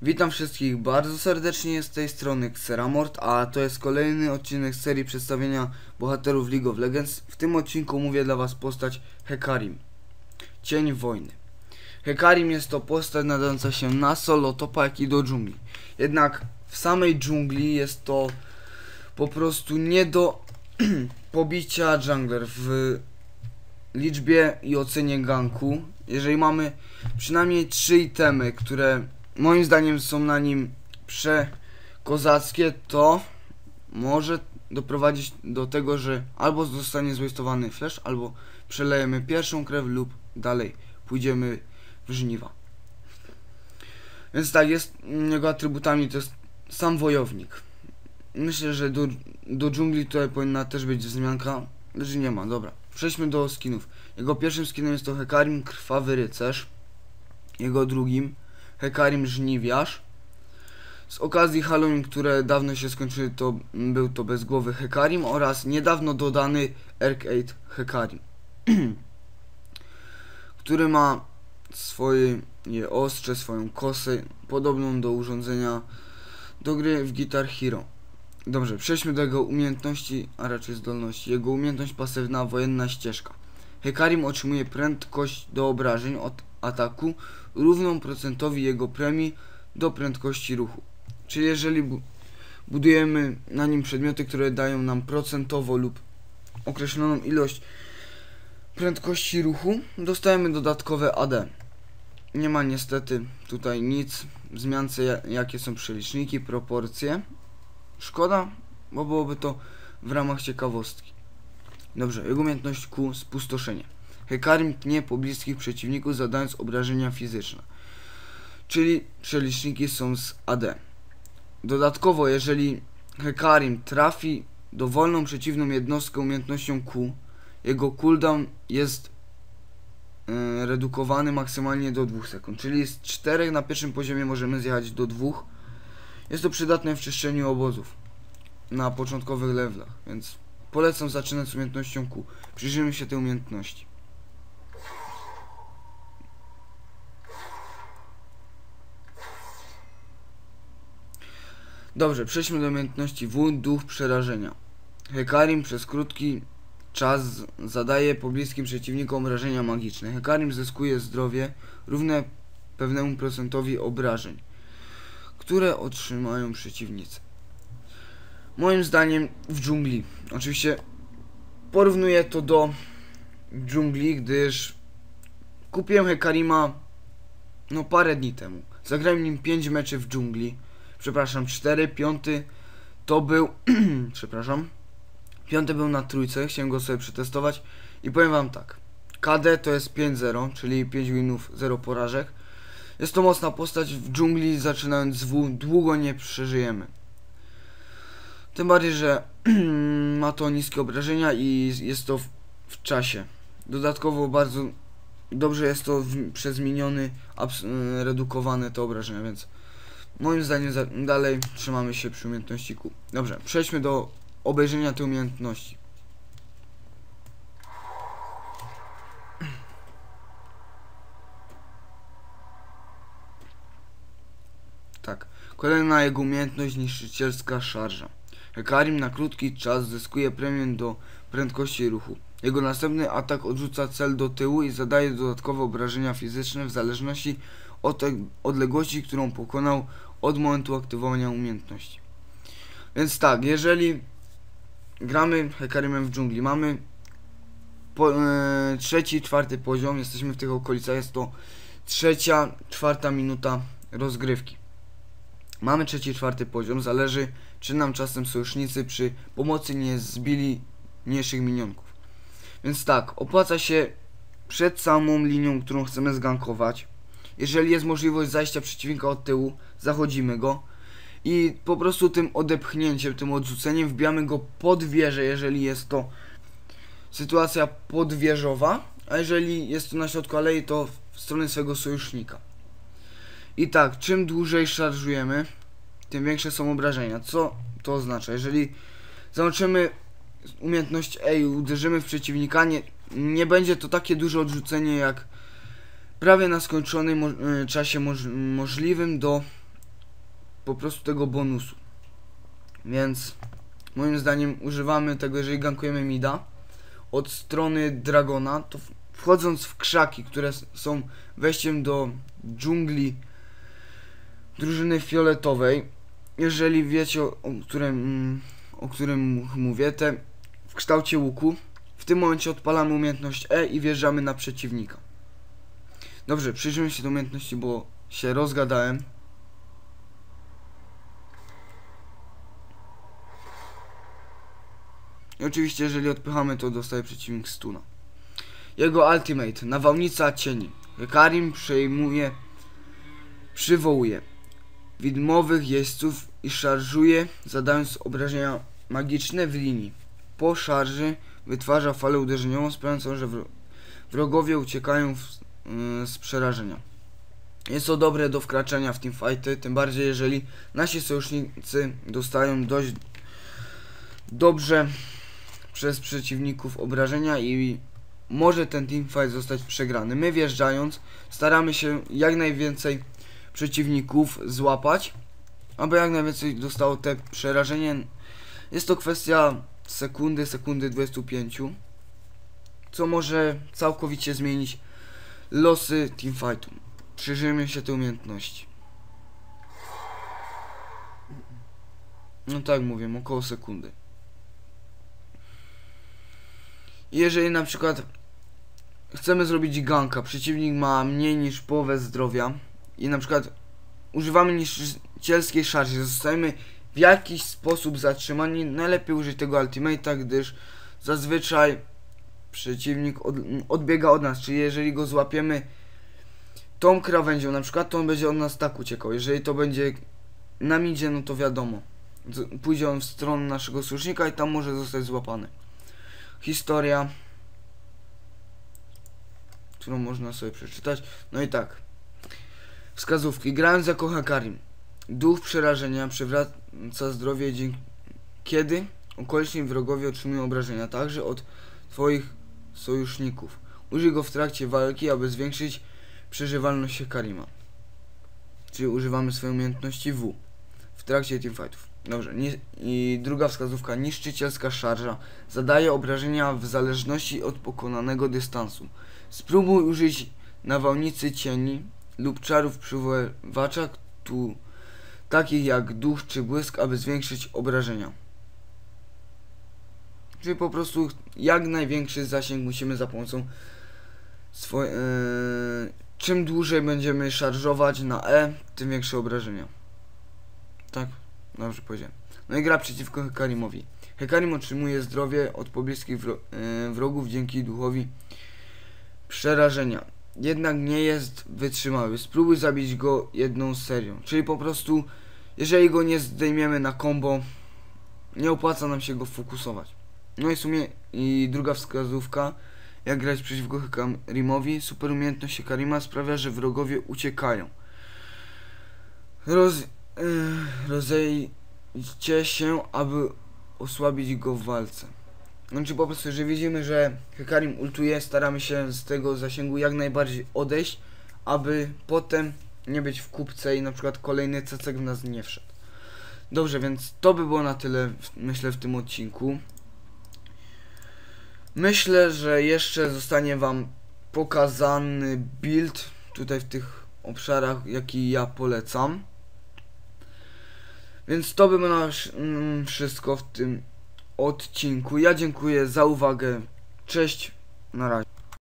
Witam wszystkich bardzo serdecznie z tej strony Xeramort, a to jest kolejny odcinek z serii przedstawienia bohaterów League of Legends. W tym odcinku mówię dla was postać Hecarim, Cień Wojny. Hecarim jest to postać nadająca się na solo topa, jak i do dżungli. Jednak w samej dżungli jest to po prostu nie do pobicia jungler w liczbie i ocenie ganku. Jeżeli mamy przynajmniej 3 itemy, które moim zdaniem są na nim przekozackie, to może doprowadzić do tego, że albo zostanie zwastowany flash, albo przelejemy pierwszą krew lub dalej pójdziemy w żniwa. Więc tak, jest jego atrybutami to jest sam wojownik. Myślę, że do dżungli tutaj powinna też być wzmianka, lecz nie ma. Dobra, przejdźmy do skinów. Jego pierwszym skinem jest to Hecarim Krwawy Rycerz. Jego drugim Hecarim Żniwiarz. Z okazji Halloween, które dawno się skończyły, to był to bezgłowy Hecarim oraz niedawno dodany Arcade Hecarim, który ma swoje ostrze, swoją kosę, podobną do urządzenia do gry w Guitar Hero. Dobrze, przejdźmy do jego umiejętności, a raczej zdolności. Jego umiejętność pasywna, wojenna ścieżka. Hecarim otrzymuje prędkość do obrażeń od ataku równą procentowi jego premii do prędkości ruchu. Czyli jeżeli budujemy na nim przedmioty, które dają nam procentowo lub określoną ilość prędkości ruchu, dostajemy dodatkowe AD. Nie ma niestety tutaj nic w wzmiance, jakie są przeliczniki, proporcje. Szkoda, bo byłoby to w ramach ciekawostki. Dobrze, jego umiejętność Q, spustoszenie. Hecarim tnie pobliskich przeciwników, zadając obrażenia fizyczne. Czyli przeliczniki są z AD. Dodatkowo, jeżeli Hecarim trafi dowolną przeciwną jednostkę umiejętnością Q, jego cooldown jest redukowany maksymalnie do 2 sekund. Czyli z 4 na pierwszym poziomie możemy zjechać do 2. Jest to przydatne w czyszczeniu obozów na początkowych levelach, więc polecam zaczynać z umiejętnością Q. Przyjrzyjmy się tej umiejętności. Dobrze, przejdźmy do umiejętności W, Duch Przerażenia. Hecarim przez krótki czas zadaje pobliskim przeciwnikom obrażenia magiczne. Hecarim zyskuje zdrowie równe pewnemu procentowi obrażeń, które otrzymają przeciwnicy. Moim zdaniem w dżungli, oczywiście porównuję to do dżungli, gdyż kupiłem Hecarima parę dni temu. Zagrałem nim 5 meczy w dżungli. Przepraszam, 4, 5 to był przepraszam, 5 był na trójce, chciałem go sobie przetestować i powiem wam tak. KD to jest 5-0, czyli 5 winów, 0 porażek. Jest to mocna postać, w dżungli zaczynając z W długo nie przeżyjemy. Tym bardziej, że ma to niskie obrażenia i jest to w czasie. Dodatkowo bardzo dobrze jest to przez miniony redukowane te obrażenia, więc moim zdaniem dalej trzymamy się przy umiejętności Q. Dobrze, przejdźmy do obejrzenia tej umiejętności. Tak, kolejna jego umiejętność, niszczycielska szarża. Hecarim na krótki czas zyskuje premię do prędkości ruchu. Jego następny atak odrzuca cel do tyłu i zadaje dodatkowe obrażenia fizyczne w zależności od odległości, którą pokonał od momentu aktywowania umiejętności. Więc tak, jeżeli gramy Hecarimem w dżungli, mamy trzeci, czwarty poziom, jesteśmy w tych okolicach, jest to 3., 4. minuta rozgrywki. Mamy 3., 4. poziom, zależy czy nam czasem sojusznicy przy pomocy nie zbili mniejszych minionków. Więc tak, opłaca się przed samą linią, którą chcemy zgankować. Jeżeli jest możliwość zajścia przeciwnika od tyłu, zachodzimy go i po prostu tym odepchnięciem, tym odrzuceniem wbijamy go pod wieżę, jeżeli jest to sytuacja podwieżowa, a jeżeli jest to na środku alei, to w stronę swojego sojusznika. I tak, czym dłużej szarżujemy, tym większe są obrażenia. Co to oznacza? Jeżeli załączymy umiejętność A i uderzymy w przeciwnika, nie będzie to takie duże odrzucenie jak prawie na skończonym czasie możliwym do po prostu tego bonusu. Więc moim zdaniem używamy tego, jeżeli gankujemy mida od strony Dragona, to wchodząc w krzaki, które są wejściem do dżungli drużyny fioletowej, jeżeli wiecie o którym mówię, te w kształcie łuku, w tym momencie odpalamy umiejętność E i wjeżdżamy na przeciwnika. Dobrze, przyjrzyjmy się do umiejętności, bo się rozgadałem. I oczywiście, jeżeli odpychamy, to dostaje przeciwnik stuna. Jego ultimate, nawałnica cieni. Hecarim przywołuje widmowych jeźdźców i szarżuje, zadając obrażenia magiczne w linii. Po szarży wytwarza falę uderzeniową, sprawiającą, że wrogowie uciekają z przerażenia. Jest to dobre do wkraczania w teamfighty, tym bardziej jeżeli nasi sojusznicy dostają dość dobrze przez przeciwników obrażenia i może ten teamfight zostać przegrany. My wjeżdżając staramy się jak najwięcej przeciwników złapać, aby jak najwięcej dostało te przerażenie. Jest to kwestia sekundy 25, co może całkowicie zmienić losy teamfightu. Przyjrzyjmy się tej umiejętności. No tak mówię, około sekundy. Jeżeli na przykład chcemy zrobić ganka, przeciwnik ma mniej niż połowę zdrowia i na przykład używamy niszczycielskiej szarży, zostajemy w jakiś sposób zatrzymani, najlepiej użyć tego ultimate'a, gdyż zazwyczaj przeciwnik odbiega od nas, czyli jeżeli go złapiemy tą krawędzią na przykład, to on będzie od nas tak uciekał. Jeżeli to będzie na midzie, no to wiadomo, pójdzie on w stronę naszego sojusznika i tam może zostać złapany. Historia, którą można sobie przeczytać. No i tak. Wskazówki. Grając jako Hecarim, duch przerażenia przywraca zdrowie, kiedy okoliczni wrogowie otrzymują obrażenia, także od twoich sojuszników. Użyj go w trakcie walki, aby zwiększyć przeżywalność Hecarima. Czyli używamy swojej umiejętności W w trakcie teamfightów. Dobrze. I druga wskazówka. Niszczycielska szarża. Zadaje obrażenia w zależności od pokonanego dystansu. Spróbuj użyć nawałnicy cieni lub czarów przywoływacza, takich jak duch czy błysk, aby zwiększyć obrażenia. Czyli po prostu jak największy zasięg musimy za pomocą czym dłużej będziemy szarżować na E, tym większe obrażenia. Tak? Dobrze powiedziałem. No i gra przeciwko Hecarimowi. Hecarim otrzymuje zdrowie od pobliskich wrogów dzięki duchowi przerażenia. Jednak nie jest wytrzymały. Spróbuj zabić go jedną serią. Czyli po prostu, jeżeli go nie zdejmiemy na combo, nie opłaca nam się go fokusować. No i w sumie i druga wskazówka. Jak grać przeciwko Hecarimowi. Super umiejętność Hecarima sprawia, że wrogowie uciekają. Rozejdźcie się, aby osłabić go w walce. Znaczy po prostu, jeżeli widzimy, że Hecarim ultuje, staramy się z tego zasięgu jak najbardziej odejść, aby potem nie być w kupce i na przykład kolejny cecek w nas nie wszedł. Dobrze, więc to by było na tyle, myślę, w tym odcinku. Myślę, że jeszcze zostanie wam pokazany build tutaj w tych obszarach, jaki ja polecam. Więc to by było wszystko w tym odcinku. Ja dziękuję za uwagę. Cześć, na razie.